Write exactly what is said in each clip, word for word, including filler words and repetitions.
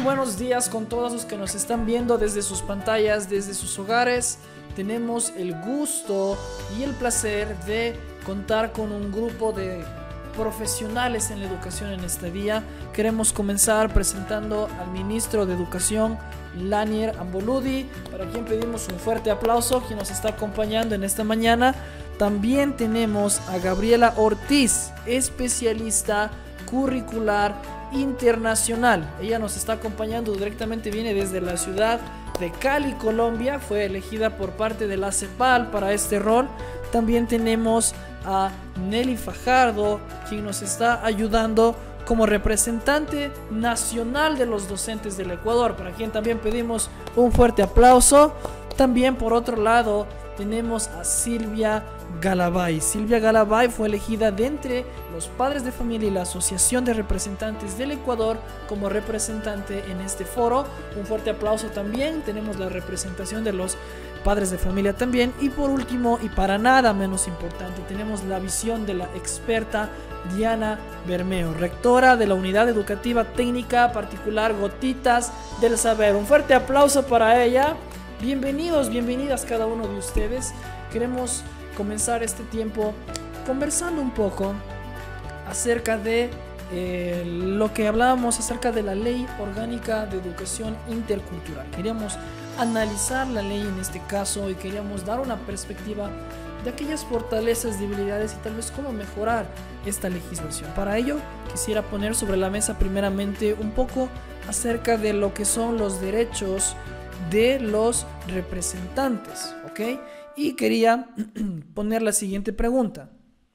buenos días con todos los que nos están viendo desde sus pantallas, desde sus hogares. Tenemos el gusto y el placer de contar con un grupo de profesionales en la educación en este día. Queremos comenzar presentando al ministro de Educación, Lanier Amboludi, para quien pedimos un fuerte aplauso, quien nos está acompañando en esta mañana. También tenemos a Gabriela Ortiz, especialista curricular internacional. Ella nos está acompañando directamente, viene desde la ciudad de Cali, Colombia. Fue elegida por parte de la CEPAL para este rol. También tenemos a Nelly Fajardo, quien nos está ayudando como representante nacional de los docentes del Ecuador, para quien también pedimos un fuerte aplauso. También por otro lado tenemos a Silvia Galabay. Silvia Galabay fue elegida de entre los padres de familia y la Asociación de Representantes del Ecuador como representante en este foro. Un fuerte aplauso también. Tenemos la representación de los padres de familia también. Y por último, y para nada menos importante, tenemos la visión de la experta Diana Bermeo, rectora de la Unidad Educativa Técnica Particular Gotitas del Saber. Un fuerte aplauso para ella. Bienvenidos, bienvenidas cada uno de ustedes. Queremos comenzar este tiempo conversando un poco acerca de eh, lo que hablábamos acerca de la Ley Orgánica de Educación Intercultural. Queríamos analizar la ley en este caso y queríamos dar una perspectiva de aquellas fortalezas, debilidades y tal vez cómo mejorar esta legislación. Para ello quisiera poner sobre la mesa primeramente un poco acerca de lo que son los derechos de los representantes, ¿ok? Y quería poner la siguiente pregunta.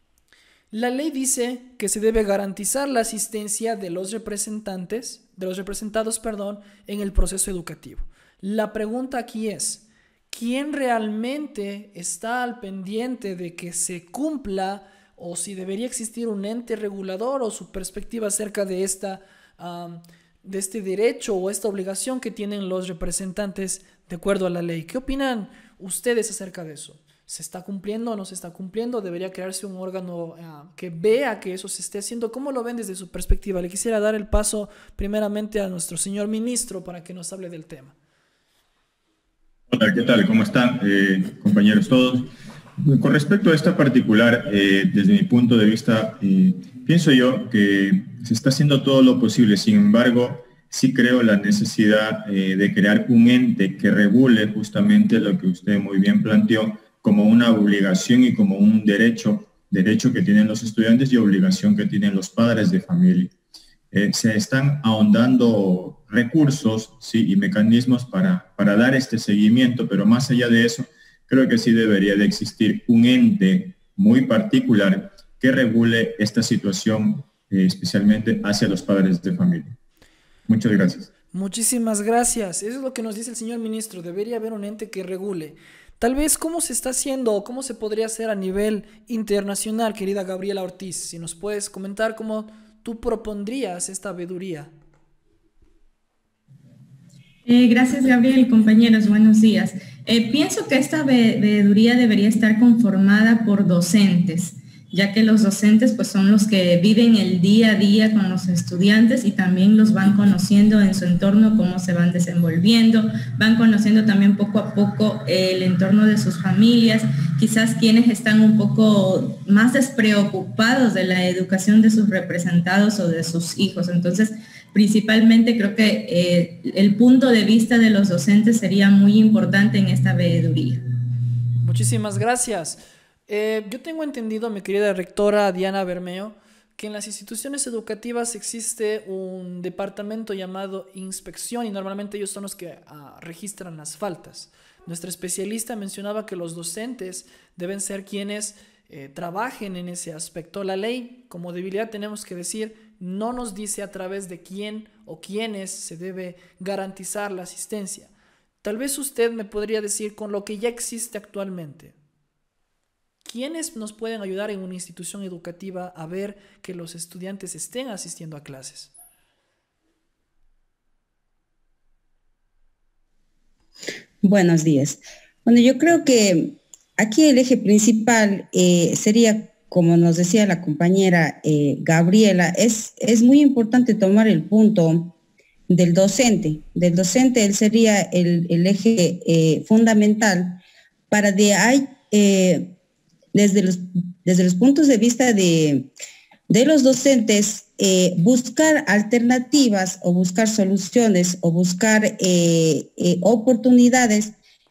La ley dice que se debe garantizar la asistencia de los representantes, de los representados, perdón, en el proceso educativo. La pregunta aquí es, ¿quién realmente está al pendiente de que se cumpla, o si debería existir un ente regulador, o su perspectiva acerca de esta um, de este derecho o esta obligación que tienen los representantes de acuerdo a la ley? ¿Qué opinan ustedes acerca de eso? ¿Se está cumpliendo o no se está cumpliendo? ¿Debería crearse un órgano uh, que vea que eso se esté haciendo? ¿Cómo lo ven desde su perspectiva? Le quisiera dar el paso primeramente a nuestro señor ministro para que nos hable del tema. Hola, ¿qué tal? ¿Cómo están, eh, compañeros todos? Con respecto a esta particular, eh, desde mi punto de vista, eh, pienso yo que se está haciendo todo lo posible. Sin embargo, sí creo la necesidad eh, de crear un ente que regule justamente lo que usted muy bien planteó como una obligación y como un derecho, derecho que tienen los estudiantes y obligación que tienen los padres de familia. Eh, se están ahondando recursos, sí, y mecanismos para, para dar este seguimiento, pero más allá de eso, creo que sí debería de existir un ente muy particular que regule esta situación, eh, especialmente hacia los padres de familia. Muchas gracias. Muchísimas gracias. Eso es lo que nos dice el señor ministro. Debería haber un ente que regule. Tal vez cómo se está haciendo o cómo se podría hacer a nivel internacional, querida Gabriela Ortiz. Si nos puedes comentar cómo tú propondrías esta veeduría. Eh, gracias, Gabriel. Compañeros, buenos días. Eh, pienso que esta ve veeduría debería estar conformada por docentes, ya que los docentes pues, son los que viven el día a día con los estudiantes y también los van conociendo en su entorno, cómo se van desenvolviendo, van conociendo también poco a poco el entorno de sus familias, quizás quienes están un poco más despreocupados de la educación de sus representados o de sus hijos. Entonces, principalmente creo que eh, el punto de vista de los docentes sería muy importante en esta veeduría. Muchísimas gracias. Eh, yo tengo entendido, mi querida rectora Diana Bermeo, que en las instituciones educativas existe un departamento llamado inspección y normalmente ellos son los que uh, registran las faltas. Nuestra especialista mencionaba que los docentes deben ser quienes eh, trabajen en ese aspecto. La ley, como debilidad tenemos que decir, no nos dice a través de quién o quiénes se debe garantizar la asistencia. Tal vez usted me podría decir con lo que ya existe actualmente, ¿quiénes nos pueden ayudar en una institución educativa a ver que los estudiantes estén asistiendo a clases? Buenos días. Bueno, yo creo que aquí el eje principal eh, sería, como nos decía la compañera eh, Gabriela, es, es muy importante tomar el punto del docente. Del docente, él sería el, el eje eh, fundamental para de ahí, eh, desde, los, desde los puntos de vista de, de los docentes, eh, buscar alternativas o buscar soluciones o buscar eh, eh, oportunidades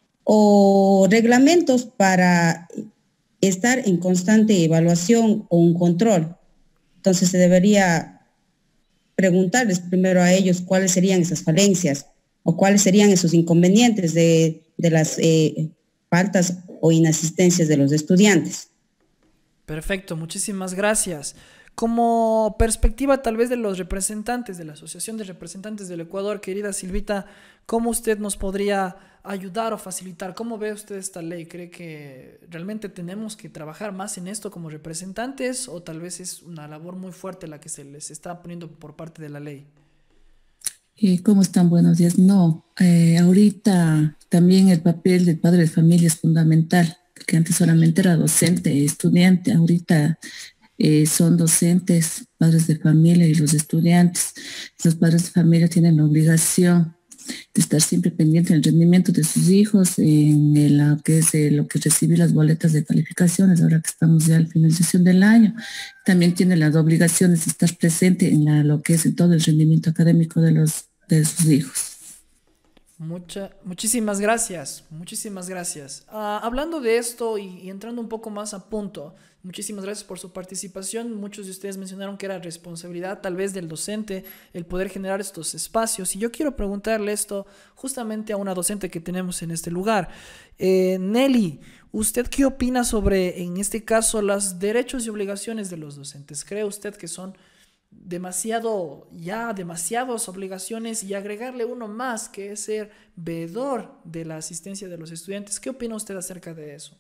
o reglamentos para estar en constante evaluación o un control. Entonces se debería preguntarles primero a ellos cuáles serían esas falencias o cuáles serían esos inconvenientes de, de las eh, faltas o inasistencias de los estudiantes. Perfecto, muchísimas gracias. Como perspectiva tal vez de los representantes de la Asociación de Representantes del Ecuador, querida Silvita, ¿cómo usted nos podría ayudar o facilitar? ¿Cómo ve usted esta ley? ¿Cree que realmente tenemos que trabajar más en esto como representantes o tal vez es una labor muy fuerte la que se les está poniendo por parte de la ley? Eh, ¿Cómo están? Buenos días. No, eh, ahorita también el papel del padre de familia es fundamental, porque antes solamente era docente, estudiante, ahorita eh, son docentes, padres de familia y los estudiantes. Los padres de familia tienen la obligación de estar siempre pendiente del rendimiento de sus hijos, en el, lo que es eh, lo que recibir las boletas de calificaciones, ahora que estamos ya a la finalización del año. También tiene las obligaciones de estar presente en la, lo que es en todo el rendimiento académico de, los, de sus hijos. Mucha, muchísimas gracias, muchísimas gracias. Uh, hablando de esto y, y entrando un poco más a punto, muchísimas gracias por su participación. Muchos de ustedes mencionaron que era responsabilidad tal vez del docente el poder generar estos espacios. Y yo quiero preguntarle esto justamente a una docente que tenemos en este lugar. Eh, Nelly, ¿usted qué opina sobre, en este caso, los derechos y obligaciones de los docentes? ¿Cree usted que son demasiado, ya demasiadas obligaciones y agregarle uno más que es ser veedor de la asistencia de los estudiantes? ¿Qué opina usted acerca de eso?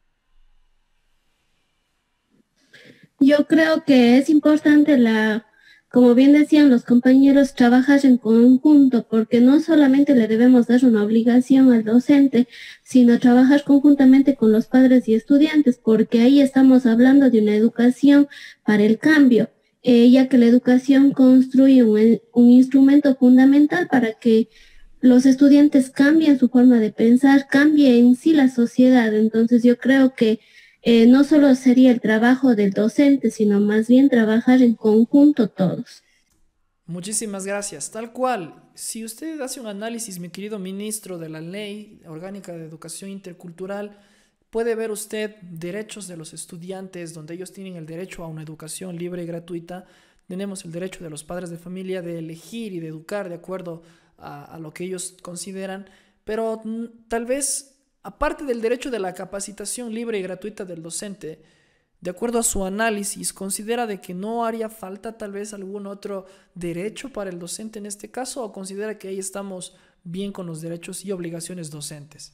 Yo creo que es importante la, como bien decían los compañeros, trabajar en conjunto, porque no solamente le debemos dar una obligación al docente, sino trabajar conjuntamente con los padres y estudiantes, porque ahí estamos hablando de una educación para el cambio. Eh, ya que la educación construye un, un instrumento fundamental para que los estudiantes cambien su forma de pensar, cambie en sí la sociedad. Entonces yo creo que eh, no solo sería el trabajo del docente, sino más bien trabajar en conjunto todos. Muchísimas gracias. Tal cual, si usted hace un análisis, mi querido ministro, de la Ley Orgánica de Educación Intercultural, puede ver usted derechos de los estudiantes, donde ellos tienen el derecho a una educación libre y gratuita. Tenemos el derecho de los padres de familia de elegir y de educar de acuerdo a, a lo que ellos consideran. Pero tal vez, aparte del derecho de la capacitación libre y gratuita del docente, de acuerdo a su análisis, considera de que no haría falta tal vez algún otro derecho para el docente en este caso, o considera que ahí estamos bien con los derechos y obligaciones docentes.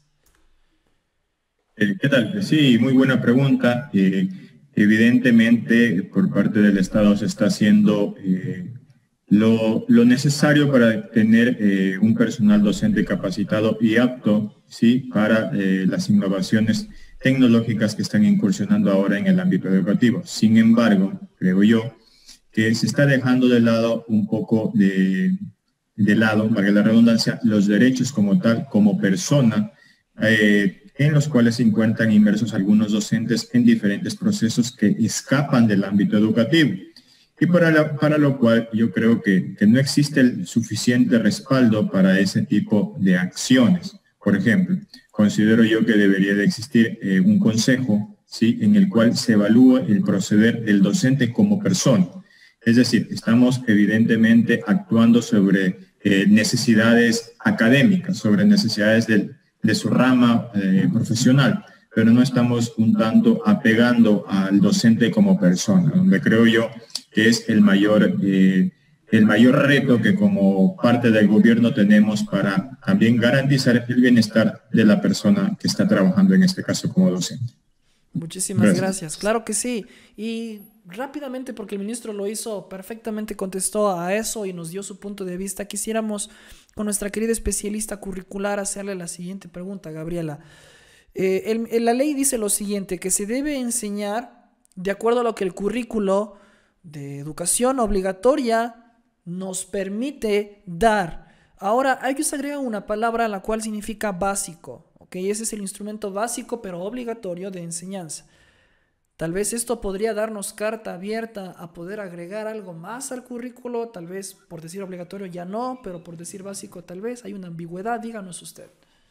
¿Qué tal? Sí, muy buena pregunta. Eh, evidentemente, por parte del Estado se está haciendo eh, lo, lo necesario para tener eh, un personal docente capacitado y apto, ¿sí?, para eh, las innovaciones tecnológicas que están incursionando ahora en el ámbito educativo. Sin embargo, creo yo que se está dejando de lado un poco de, de lado, valga la redundancia, los derechos como tal, como persona, eh, en los cuales se encuentran inmersos algunos docentes en diferentes procesos que escapan del ámbito educativo. Y para, la, para lo cual yo creo que, que no existe el suficiente respaldo para ese tipo de acciones. Por ejemplo, considero yo que debería de existir eh, un consejo, ¿sí?, en el cual se evalúe el proceder del docente como persona. Es decir, estamos evidentemente actuando sobre eh, necesidades académicas, sobre necesidades del de su rama eh, profesional, pero no estamos un tanto apegando al docente como persona, donde creo yo que es el mayor, eh, el mayor reto que como parte del gobierno tenemos para también garantizar el bienestar de la persona que está trabajando en este caso como docente. Muchísimas gracias. gracias. Claro que sí. Y rápidamente, porque el ministro lo hizo perfectamente, contestó a eso y nos dio su punto de vista, quisiéramos con nuestra querida especialista curricular hacerle la siguiente pregunta, Gabriela. Eh, el, el, la ley dice lo siguiente, que se debe enseñar de acuerdo a lo que el currículo de educación obligatoria nos permite dar. Ahora, ellos agregan una palabra la cual significa básico, ¿ok? Ese es el instrumento básico pero obligatorio de enseñanza. Tal vez esto podría darnos carta abierta a poder agregar algo más al currículo, tal vez por decir obligatorio ya no, pero por decir básico tal vez hay una ambigüedad, díganos usted.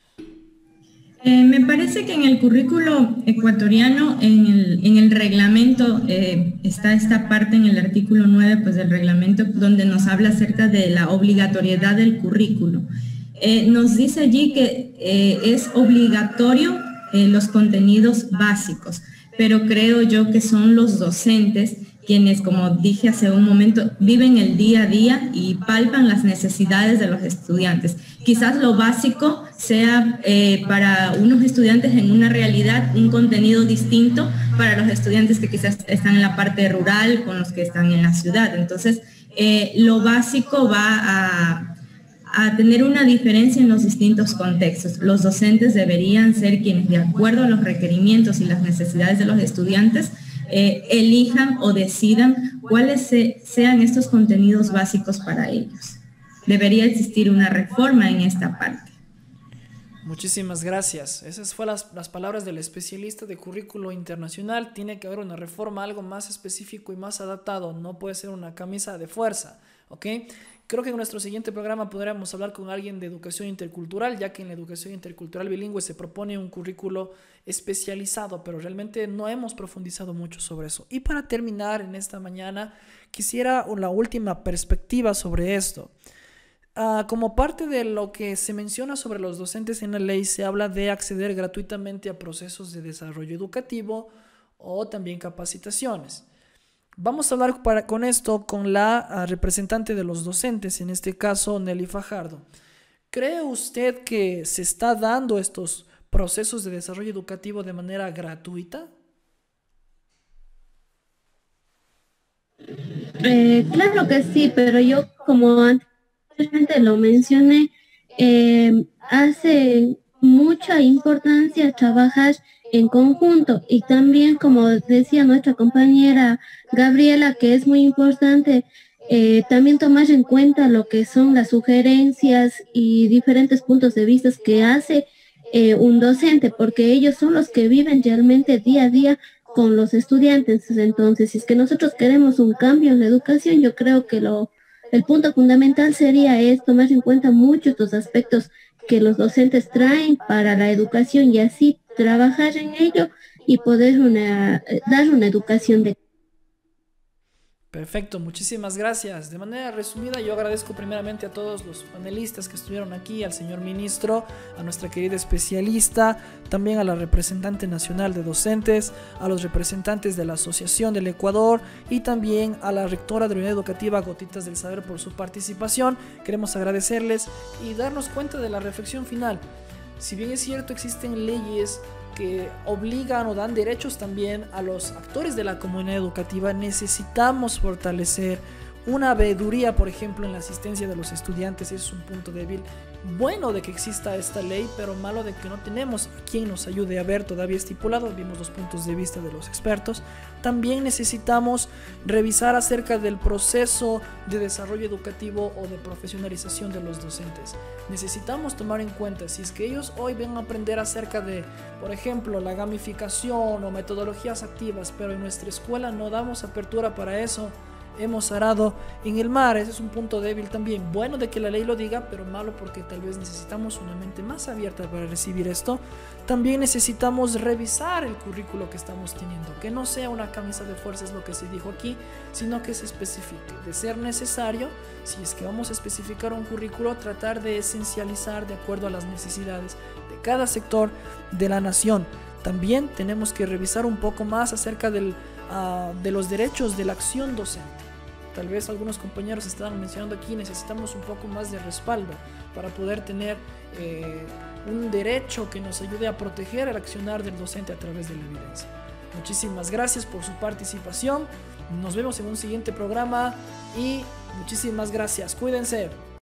Eh, me parece que en el currículo ecuatoriano, en el, en el reglamento, eh, está esta parte en el artículo nueve pues, del reglamento donde nos habla acerca de la obligatoriedad del currículo. Eh, nos dice allí que eh, es obligatorio eh, los contenidos básicos, pero creo yo que son los docentes quienes, como dije hace un momento, viven el día a día y palpan las necesidades de los estudiantes. Quizás lo básico sea eh, para unos estudiantes en una realidad un contenido distinto para los estudiantes que quizás están en la parte rural con los que están en la ciudad. Entonces, eh, lo básico va a, a tener una diferencia en los distintos contextos. Los docentes deberían ser quienes, de acuerdo a los requerimientos y las necesidades de los estudiantes, Eh, elijan o decidan cuáles se, sean estos contenidos básicos para ellos. Debería existir una reforma en esta parte. Muchísimas gracias. Esas fueron las, las palabras del especialista de currículo internacional. Tiene que haber una reforma, algo más específico y más adaptado. No puede ser una camisa de fuerza, ¿ok? Creo que en nuestro siguiente programa podríamos hablar con alguien de educación intercultural, ya que en la educación intercultural bilingüe se propone un currículo especializado, pero realmente no hemos profundizado mucho sobre eso. Y para terminar en esta mañana, quisiera la última perspectiva sobre esto. Uh, como parte de lo que se menciona sobre los docentes en la ley, se habla de acceder gratuitamente a procesos de desarrollo educativo o también capacitaciones. Vamos a hablar para, con esto con la uh, representante de los docentes, en este caso Nelly Fajardo. ¿Cree usted que se está dando estos procesos de desarrollo educativo de manera gratuita? Eh, claro que sí, pero yo como anteriormente lo mencioné, eh, hace mucha importancia trabajar en conjunto y también, como decía nuestra compañera Gabriela, que es muy importante eh, también tomar en cuenta lo que son las sugerencias y diferentes puntos de vista que hace eh, un docente, porque ellos son los que viven realmente día a día con los estudiantes. Entonces, si es que nosotros queremos un cambio en la educación, yo creo que lo, el punto fundamental sería es tomar en cuenta muchos los aspectos que los docentes traen para la educación y así trabajar en ello y poder una, dar una educación de... Perfecto, muchísimas gracias. De manera resumida, yo agradezco primeramente a todos los panelistas que estuvieron aquí, al señor ministro, a nuestra querida especialista, también a la representante nacional de docentes, a los representantes de la Asociación del Ecuador y también a la rectora de la Unidad Educativa Gotitas del Saber por su participación. Queremos agradecerles y darnos cuenta de la reflexión final. Si bien es cierto, existen leyes que obligan o dan derechos también a los actores de la comunidad educativa, necesitamos fortalecer una veeduría, por ejemplo, en la asistencia de los estudiantes. Es un punto débil. Bueno de que exista esta ley, pero malo de que no tenemos a quien nos ayude a ver todavía estipulado. Vimos los puntos de vista de los expertos. También necesitamos revisar acerca del proceso de desarrollo educativo o de profesionalización de los docentes. Necesitamos tomar en cuenta si es que ellos hoy ven a aprender acerca de, por ejemplo, la gamificación o metodologías activas, pero en nuestra escuela no damos apertura para eso. Hemos arado en el mar. Ese es un punto débil también. Bueno de que la ley lo diga, pero malo porque tal vez necesitamos una mente más abierta para recibir esto. También necesitamos revisar el currículo que estamos teniendo, que no sea una camisa de fuerza, es lo que se dijo aquí, sino que se especifique. De ser necesario, si es que vamos a especificar un currículo, tratar de esencializar de acuerdo a las necesidades de cada sector de la nación. También tenemos que revisar un poco más acerca del, uh, de los derechos de la acción docente. Tal vez algunos compañeros estaban mencionando aquí, necesitamos un poco más de respaldo para poder tener eh, un derecho que nos ayude a proteger el accionar del docente a través de la evidencia. Muchísimas gracias por su participación. Nos vemos en un siguiente programa y muchísimas gracias. Cuídense.